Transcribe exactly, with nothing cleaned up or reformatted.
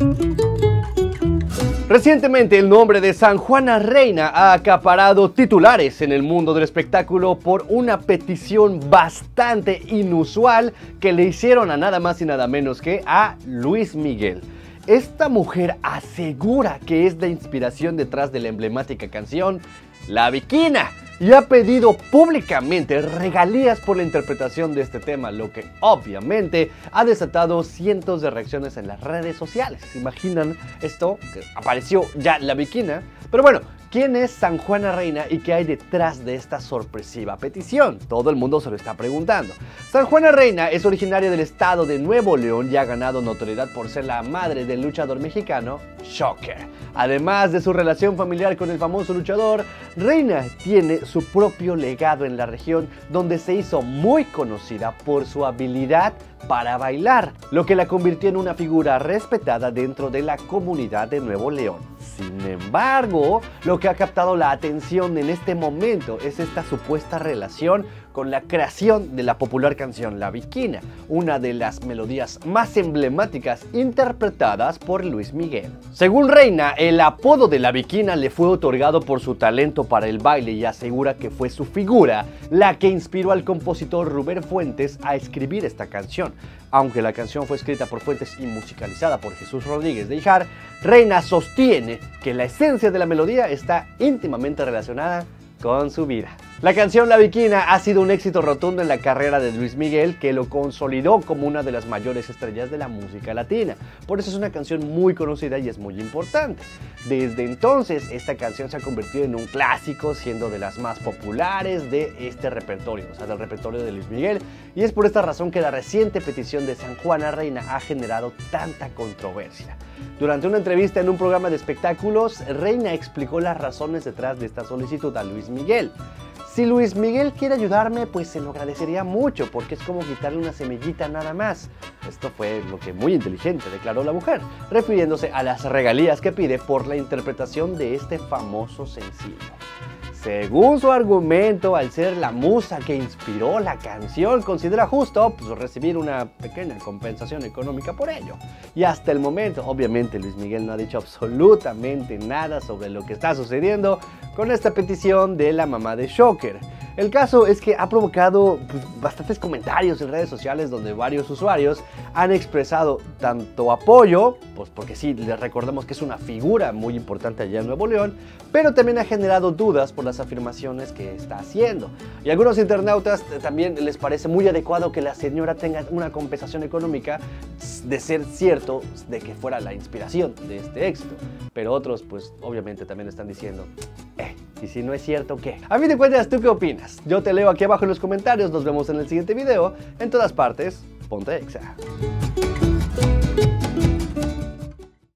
Recientemente el nombre de San Juana Reina ha acaparado titulares en el mundo del espectáculo por una petición bastante inusual que le hicieron a nada más y nada menos que a Luis Miguel. Esta mujer asegura que es la inspiración detrás de la emblemática canción La Bikina y ha pedido públicamente regalías por la interpretación de este tema, lo que obviamente ha desatado cientos de reacciones en las redes sociales. ¿Se imaginan esto? Que apareció ya La Bikina. Pero bueno, ¿quién es San Juana Reina y qué hay detrás de esta sorpresiva petición? Todo el mundo se lo está preguntando. San Juana Reina es originaria del estado de Nuevo León y ha ganado notoriedad por ser la madre del luchador mexicano Shocker. Además de su relación familiar con el famoso luchador, Reina tiene su propio legado en la región, donde se hizo muy conocida por su habilidad para bailar, lo que la convirtió en una figura respetada dentro de la comunidad de Nuevo León. Sin embargo, lo que ha captado la atención en este momento es esta supuesta relación con la creación de la popular canción La Bikina, una de las melodías más emblemáticas interpretadas por Luis Miguel. Según Reina, el apodo de La Bikina le fue otorgado por su talento para el baile y asegura que fue su figura la que inspiró al compositor Rubén Fuentes a escribir esta canción. Aunque la canción fue escrita por Fuentes y musicalizada por Jesús Rodríguez de Ijar, Reina sostiene que la esencia de la melodía está íntimamente relacionada con su vida. La canción La Bikina ha sido un éxito rotundo en la carrera de Luis Miguel, que lo consolidó como una de las mayores estrellas de la música latina. Por eso es una canción muy conocida y es muy importante. Desde entonces, esta canción se ha convertido en un clásico, siendo de las más populares de este repertorio, o sea, del repertorio de Luis Miguel. Y es por esta razón que la reciente petición de San Juana Reina ha generado tanta controversia. Durante una entrevista en un programa de espectáculos, Reina explicó las razones detrás de esta solicitud a Luis Miguel. Si Luis Miguel quiere ayudarme, pues se lo agradecería mucho, porque es como quitarle una semillita nada más. Esto fue lo que muy inteligente declaró la mujer, refiriéndose a las regalías que pide por la interpretación de este famoso sencillo. Según su argumento, al ser la musa que inspiró la canción, considera justo pues, recibir una pequeña compensación económica por ello. Y hasta el momento, obviamente, Luis Miguel no ha dicho absolutamente nada sobre lo que está sucediendo con esta petición de la mamá de Shocker. El caso es que ha provocado pues, bastantes comentarios en redes sociales donde varios usuarios han expresado tanto apoyo, pues porque sí, les recordamos que es una figura muy importante allá en Nuevo León, pero también ha generado dudas por las afirmaciones que está haciendo. Y a algunos internautas también les parece muy adecuado que la señora tenga una compensación económica de ser cierto de que fuera la inspiración de este éxito. Pero otros, pues obviamente también están diciendo, eh, y si no es cierto, ¿qué? A fin de cuentas, ¿tú qué opinas? Yo te leo aquí abajo en los comentarios, nos vemos en el siguiente video. En todas partes, ponte Exa.